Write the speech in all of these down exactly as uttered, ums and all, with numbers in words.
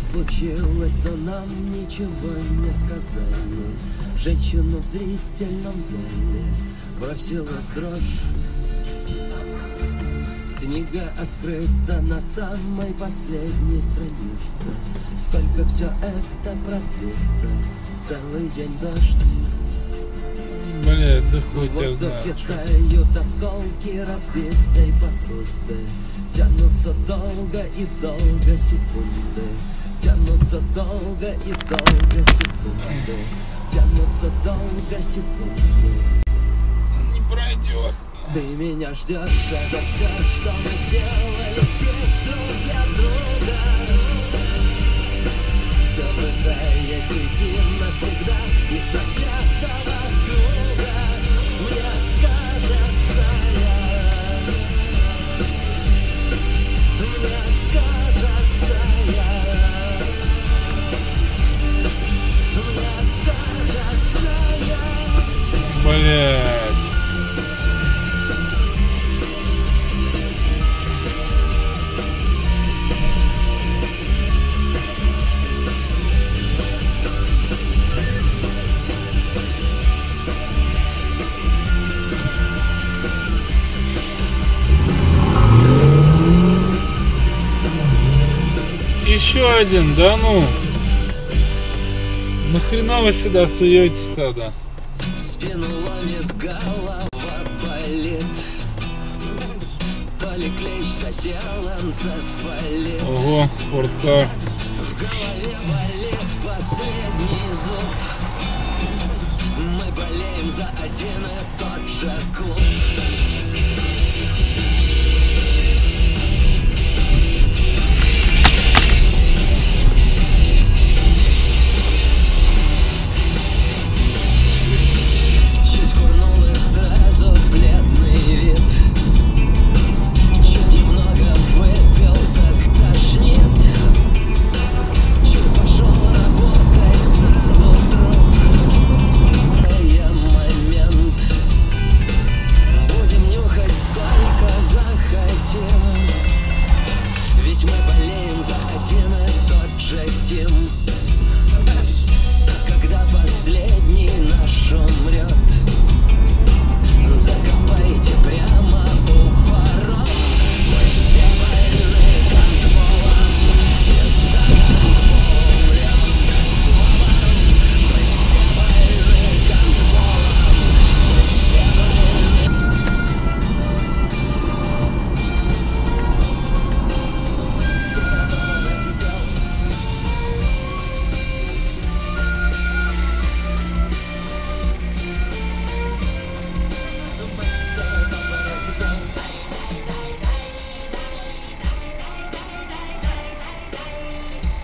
случилось, но нам ничего не сказали. Женщину в зрительном зале бросила дрожь. Книга открыта на самой последней странице. Сколько все это продлится? Целый день дождь. Блять, да В хоть я воздухе знаю. тают осколки разбитой посуды. Тянутся долго и долго секунды. Тянутся долго и долго секунды. Тянутся долго секунды. Не пройдет. Ты меня ждешь, это все, что мы сделали здесь друг для друга. Все пытаясь уйти навсегда из проклятого круга. Мне кажется, я Мне кажется, я Мне кажется, я Блять. Еще один, да ну. Нахрена вы сюда суетесь тогда? Спину ломит, голова болит. То ли клещ засел, энцефалит. Ого, спорткар. В голове болит последний зуб. Мы болеем за один и тот же клуб. Чуть курнул и сразу бледный вид. Чуть немного выпил, так тошнит. Чуть пошел работать, сразу труп. Момент. Будем нюхать сколько захотим. Ведь мы болеем за один и тот же тим. Когда последний наш умрет, закопайте прямо у ворот. Мы все больны гандболом, и за гандбол умрем словом. Мы все больны гандболом, мы все больны.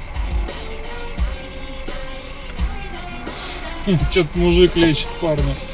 Что-то мужик лечит парня.